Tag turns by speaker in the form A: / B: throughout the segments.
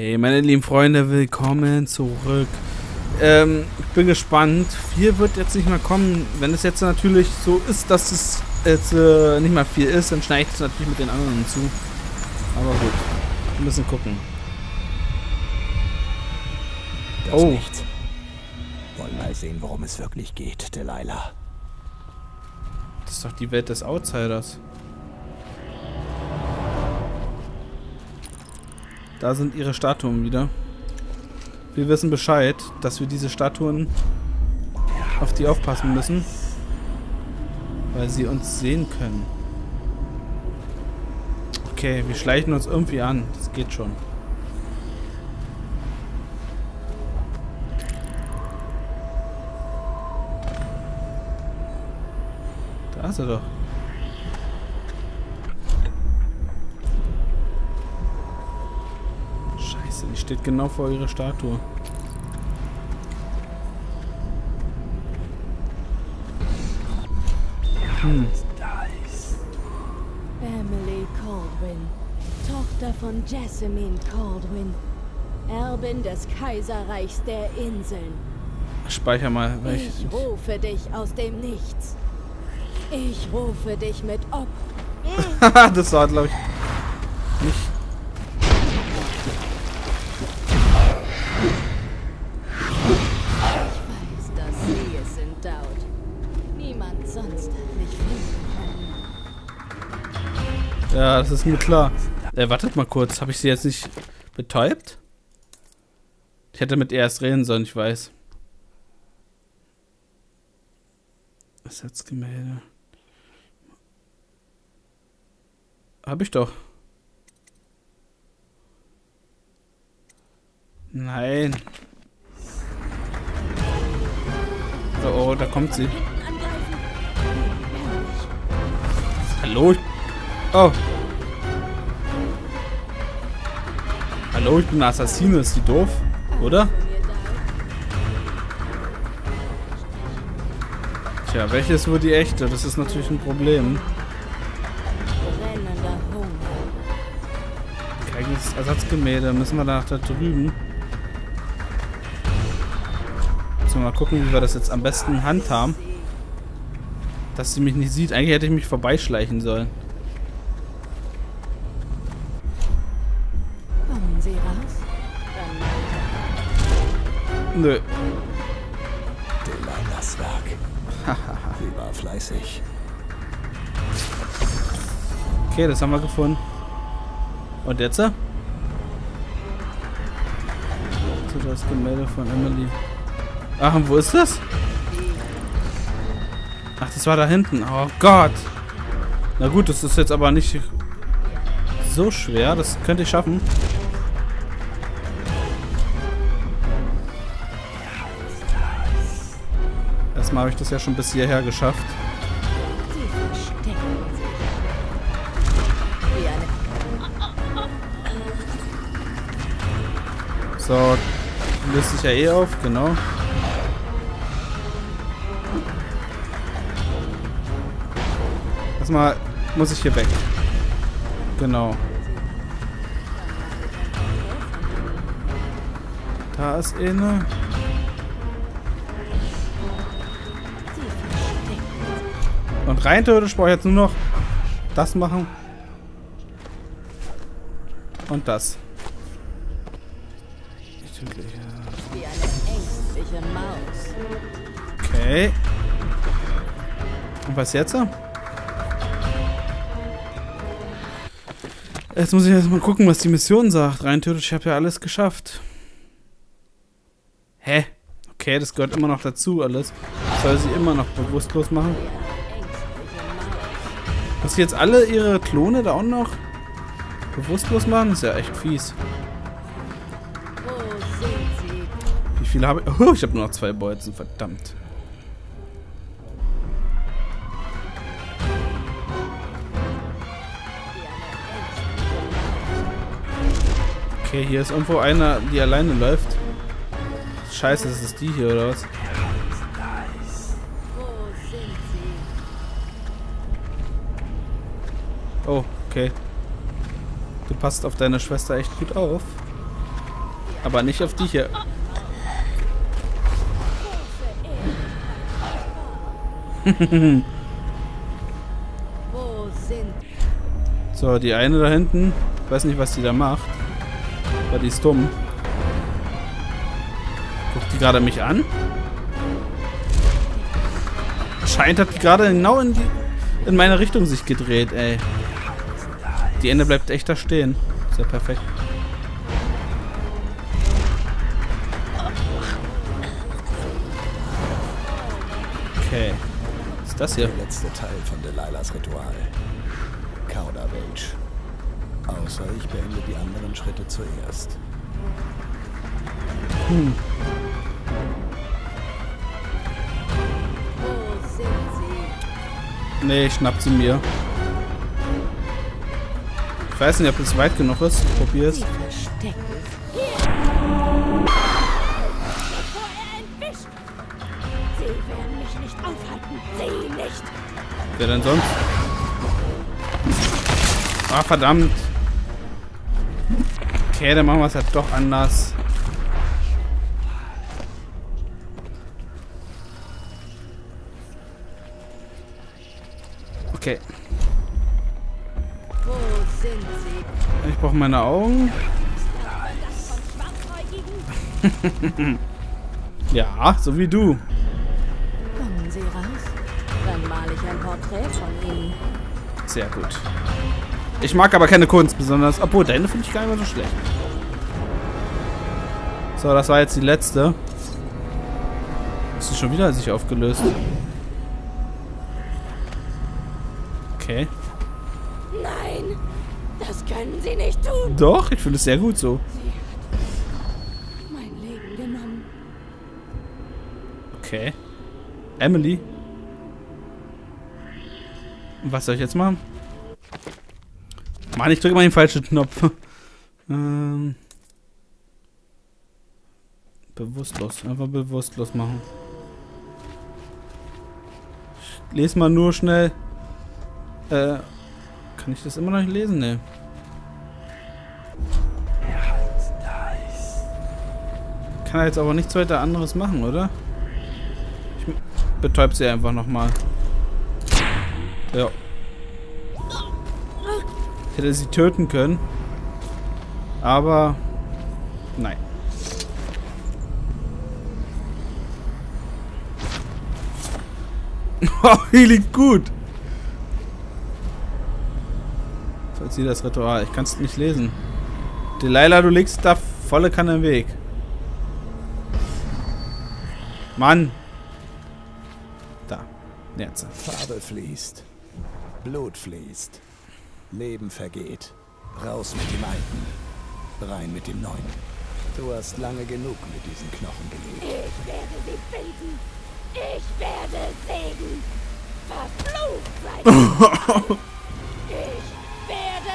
A: Okay, meine lieben Freunde, willkommen zurück. Ich bin gespannt. 4 wird jetzt nicht mehr kommen. Wenn es jetzt natürlich so ist, dass es jetzt nicht mal 4 ist, dann schneide ich es natürlich mit den anderen hinzu. Aber gut, wir müssen gucken.
B: Das nicht. Wollen mal sehen, worum es wirklich geht, Delilah.
A: Das ist doch die Welt des Outsiders. Da sind ihre Statuen wieder. Wir wissen Bescheid, dass wir diese Statuen auf die aufpassen müssen, weil sie uns sehen können. Okay, wir schleichen uns irgendwie an. Das geht schon. Da ist er doch. Scheiße, die steht genau vor ihrer Statue.
C: Emily Kaldwin, Tochter von Jessamine Kaldwin, Erbin des Kaiserreichs der Inseln.
A: Speicher mal.
C: Ich rufe dich aus dem Nichts. Ich rufe dich mit Opfer.
A: Das war, glaube ich, nicht.
C: Ich weiß, dass sie es sind, Daud. Niemand sonst hat mich finden können.
A: Ja, das ist mir klar. Wartet mal kurz. Habe ich sie jetzt nicht betäubt? Ich hätte mit ihr erst reden sollen, ich weiß. Ersatzgemälde. Hab ich doch. Nein. Oh, da kommt sie. Hallo? Oh. Hallo, ich bin eine Assassine. Ist die doof? Oder? Tja, welche ist wohl die echte? Das ist natürlich ein Problem. Kein Ersatzgemälde. Müssen wir da drüben. Müssen wir mal gucken, wie wir das jetzt am besten handhaben. Dass sie mich nicht sieht. Eigentlich hätte ich mich vorbeischleichen sollen.
C: Kommen Sie raus?
A: Nö.
B: Delilahs Werk. Sie war fleißig.
A: Okay, das haben wir gefunden. Und jetzt? So, das Gemälde von Emily. Ach, und wo ist das? Ach, das war da hinten. Oh Gott. Na gut, das ist jetzt aber nicht so schwer. Das könnte ich schaffen. Erstmal habe ich das ja schon bis hierher geschafft.
C: Sie verstecken sich. Wie eine
A: So, löst sich ja eh auf, genau. Erstmal muss ich hier weg. Genau. Da ist eine. Und rein theoretisch brauche ich jetzt nur noch das machen. Und das.
C: wie eine ängstliche Maus.
A: Okay. Und was jetzt? Jetzt muss ich erst mal gucken, was die Mission sagt. Rein theoretisch, ich habe ja alles geschafft. Hä? Okay, das gehört immer noch dazu, alles. Das soll sie immer noch bewusstlos machen. Muss sie jetzt alle ihre Klone da auch noch bewusstlos machen? Ist ja echt fies.
C: Wo sind sie?
A: Wie viele habe ich? Oh, ich habe nur noch 2 Bolzen, verdammt. Okay, hier ist irgendwo einer, die alleine läuft. Scheiße, das ist die hier, oder was?
C: Wo sind sie?
A: Oh, okay. Du passt auf deine Schwester echt gut auf. Aber nicht auf die hier.
C: Wo sind...
A: So, die eine da hinten. Ich weiß nicht, was die da macht. Aber die ist dumm. Guckt die gerade mich an? Scheint hat die gerade genau in meine Richtung sich gedreht, ey. Die Ende bleibt echt da stehen. Ist ja perfekt. Okay. Was ist das hier?
B: Der letzte Teil von Delilahs Ritual. Kauderwelsch. Außer ich beende die anderen Schritte zuerst.
C: Wo sind sie?
A: Nee, ich schnapp sie mir. Ich weiß nicht, ob es weit genug ist. Probier's.
C: Sie verstecken sich. Bevor er entwischt. Sie werden mich nicht aufhalten. Sie nicht.
A: Wer denn sonst? Ah, verdammt. Okay, dann machen wir es halt doch anders. Okay.
C: Wo sind sie?
A: Ich brauche meine Augen.
C: Das von Schwarzäugigen?
A: Ja, so wie du.
C: Kommen Sie raus. Dann male ich ein Porträt von Ihnen.
A: Sehr gut. Ich mag aber keine Kunst besonders. Obwohl, deine finde ich gar nicht mehr so schlecht. So, das war jetzt die letzte. Ist sie schon wieder sich aufgelöst? Okay.
C: Nein, das können Sie nicht tun.
A: Doch, ich finde es sehr gut so.
C: Sie hat mein Leben genommen.
A: Okay. Emily. Und was soll ich jetzt machen? Mann, ich drücke mal den falschen Knopf. Bewusstlos. Einfach bewusstlos machen. Ich lese mal nur schnell. Kann ich das immer noch nicht lesen? Ne. Kann er jetzt aber nichts weiter anderes machen, oder? Ich betäub sie einfach nochmal. Ja. Ich hätte sie töten können. Aber nein. Oh, hier liegt gut. Vollziehe das Ritual. Ich kann es nicht lesen. Delilah, du legst da volle Kanne im Weg. Mann. Da. Jetzt.
B: Farbe fließt. Blut fließt. Leben vergeht. Raus mit dem Alten. Rein mit dem Neuen. Du hast lange genug mit diesen Knochen gelebt.
C: Ich werde sie finden. Ich werde Segen. Verflucht seid ihr. Ich werde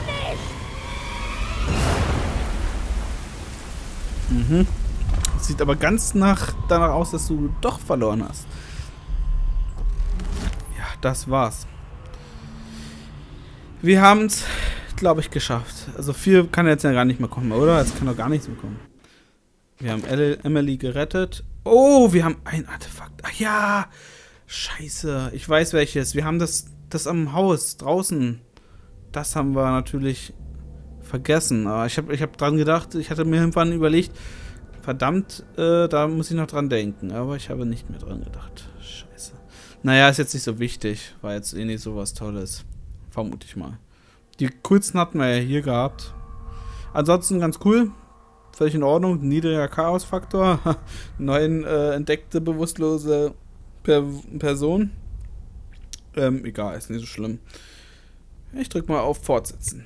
C: nicht.
A: Mhm. Sieht aber ganz danach aus, dass du doch verloren hast. Ja, das war's. Wir haben es, glaube ich, geschafft. Also 4 kann jetzt ja gar nicht mehr kommen, oder? Jetzt kann doch gar nichts mehr kommen. Wir haben Emily gerettet. Oh, wir haben ein Artefakt. Ach ja, scheiße. Ich weiß welches. Wir haben das am Haus draußen. Das haben wir natürlich vergessen. Aber ich hab dran gedacht. Ich hatte mir irgendwann überlegt, verdammt, da muss ich noch dran denken. Aber ich habe nicht mehr dran gedacht. Scheiße. Naja, ist jetzt nicht so wichtig. War jetzt eh nicht so was Tolles. Vermute ich mal. Die coolsten hatten wir ja hier gehabt. Ansonsten ganz cool. Völlig in Ordnung. Niedriger Chaos-Faktor. Neuen entdeckte bewusstlose Person. Egal, ist nicht so schlimm. Ich drück mal auf Fortsetzen.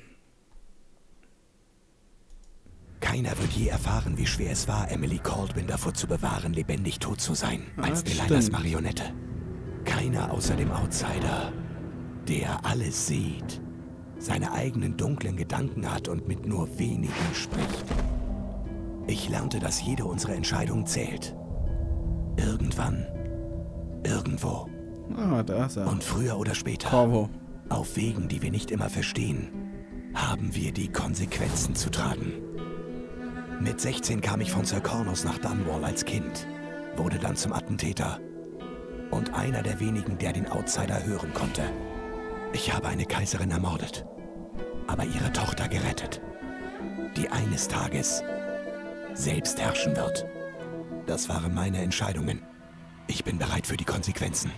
B: Keiner wird je erfahren, wie schwer es war, Emily Kaldwin davor zu bewahren, lebendig tot zu sein, als Delilahs Marionette. Keiner außer dem Outsider, der alles sieht, seine eigenen dunklen Gedanken hat und mit nur wenigen spricht. Ich lernte, dass jede unserer Entscheidungen zählt. Irgendwann, irgendwo.
A: Ah, da ist er.
B: Und früher oder später,
A: Bravo.
B: auf Wegen, die wir nicht immer verstehen, haben wir die Konsequenzen zu tragen. Mit 16 kam ich von Sir Cornus nach Dunwall als Kind, wurde dann zum Attentäter und einer der wenigen, der den Outsider hören konnte. Ich habe eine Kaiserin ermordet, aber ihre Tochter gerettet, die eines Tages selbst herrschen wird. Das waren meine Entscheidungen. Ich bin bereit für die Konsequenzen.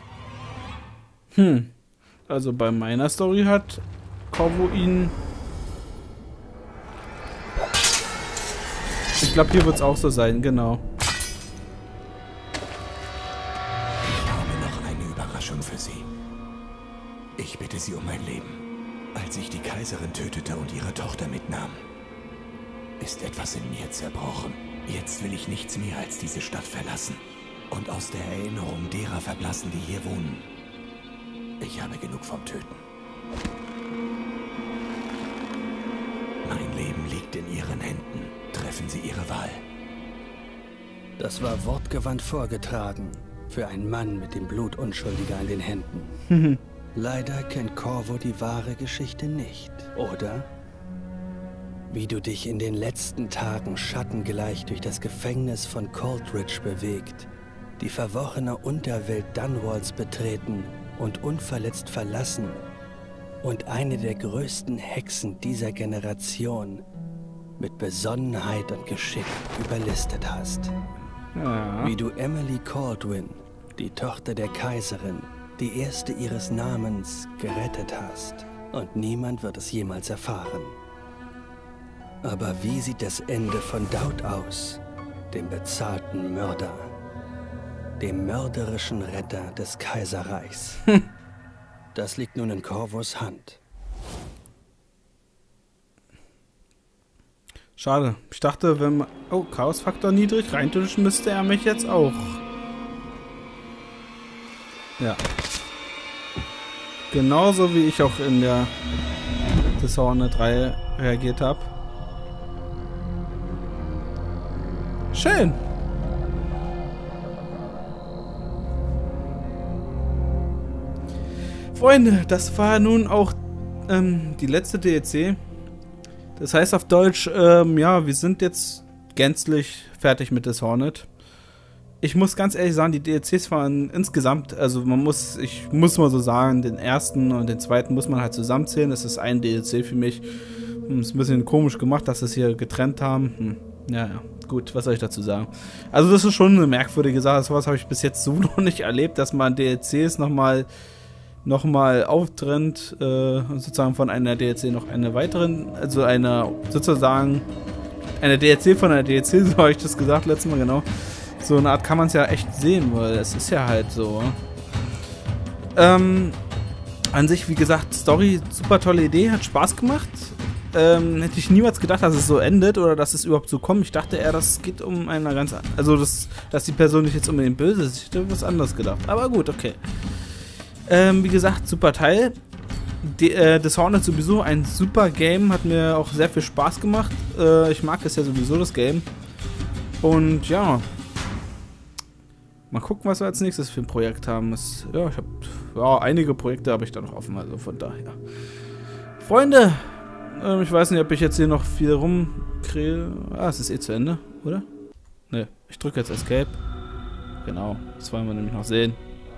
A: Also bei meiner Story hat Corvo ihn... Ich glaube, hier wird es auch so sein, genau.
B: Ich habe noch eine Überraschung für Sie. Ich bitte Sie um mein Leben. Als ich die Kaiserin tötete und ihre Tochter mitnahm, ist etwas in mir zerbrochen. Jetzt will ich nichts mehr als diese Stadt verlassen und aus der Erinnerung derer verblassen, die hier wohnen. Ich habe genug vom Töten. Mein Leben liegt in Ihren Händen. Treffen Sie Ihre Wahl.
D: Das war wortgewandt vorgetragen für einen Mann mit dem Blut Unschuldiger an den Händen. Leider kennt Corvo die wahre Geschichte nicht, oder? Wie du dich in den letzten Tagen schattengleich durch das Gefängnis von Coldridge bewegt, die verworrene Unterwelt Dunwalls betreten und unverletzt verlassen und eine der größten Hexen dieser Generation mit Besonnenheit und Geschick überlistet hast.
A: Ja.
D: Wie du Emily Caldwin, die Tochter der Kaiserin, die erste ihres Namens, gerettet hast. Und niemand wird es jemals erfahren. Aber wie sieht das Ende von Daud aus, dem bezahlten Mörder, dem mörderischen Retter des Kaiserreichs? Das liegt nun in Corvos Hand.
A: Schade. Ich dachte, wenn man... Oh, Chaosfaktor niedrig. Reintischen müsste er mich jetzt auch. Ja. Genauso wie ich auch in der Dishonored 3 reagiert habe. Schön. Freunde, das war nun auch die letzte DLC. Das heißt auf Deutsch, ja, wir sind jetzt gänzlich fertig mit Dishonored. Ich muss ganz ehrlich sagen, die DLCs waren insgesamt, also ich muss mal so sagen, den ersten und den zweiten muss man halt zusammenzählen. Das ist ein DLC für mich. Ist ein bisschen komisch gemacht, dass sie es hier getrennt haben. Ja, gut, was soll ich dazu sagen? Also das ist schon eine merkwürdige Sache. Sowas habe ich bis jetzt so noch nicht erlebt, dass man DLCs nochmal auftrennt, sozusagen von einer DLC noch eine weiteren, also eine DLC von einer DLC, so habe ich das gesagt letztes Mal, genau. So eine Art kann man es ja echt sehen, weil es ist ja halt so. An sich, wie gesagt, Story, super tolle Idee, hat Spaß gemacht. Hätte ich niemals gedacht, dass es so endet oder dass es überhaupt so kommt. Ich dachte eher, das geht um eine ganz, also dass die Person nicht jetzt unbedingt böse ist. Ich hätte was anderes gedacht. Aber gut, okay. Wie gesagt, super Teil. Dishonored sowieso ein super Game, hat mir auch sehr viel Spaß gemacht. Ich mag es ja sowieso, das Game. Und ja, mal gucken, was wir als nächstes für ein Projekt haben. Ich habe einige Projekte habe ich da noch offen, also von daher. Freunde, ich weiß nicht, ob ich jetzt hier noch viel rumkriege. Es ist eh zu Ende, oder? Ne, ich drücke jetzt Escape. Genau, das wollen wir nämlich noch sehen.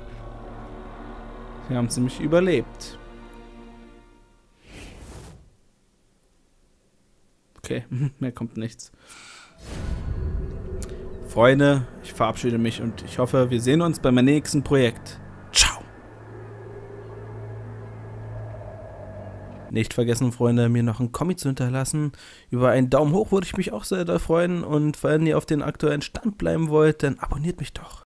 A: Wir haben es nämlich überlebt. Okay, mehr kommt nichts. Freunde, ich verabschiede mich und ich hoffe, wir sehen uns beim nächsten Projekt. Ciao! Nicht vergessen, Freunde, mir noch einen Comic zu hinterlassen. Über einen Daumen hoch würde ich mich auch sehr freuen. Und wenn ihr auf den aktuellen Stand bleiben wollt, dann abonniert mich doch.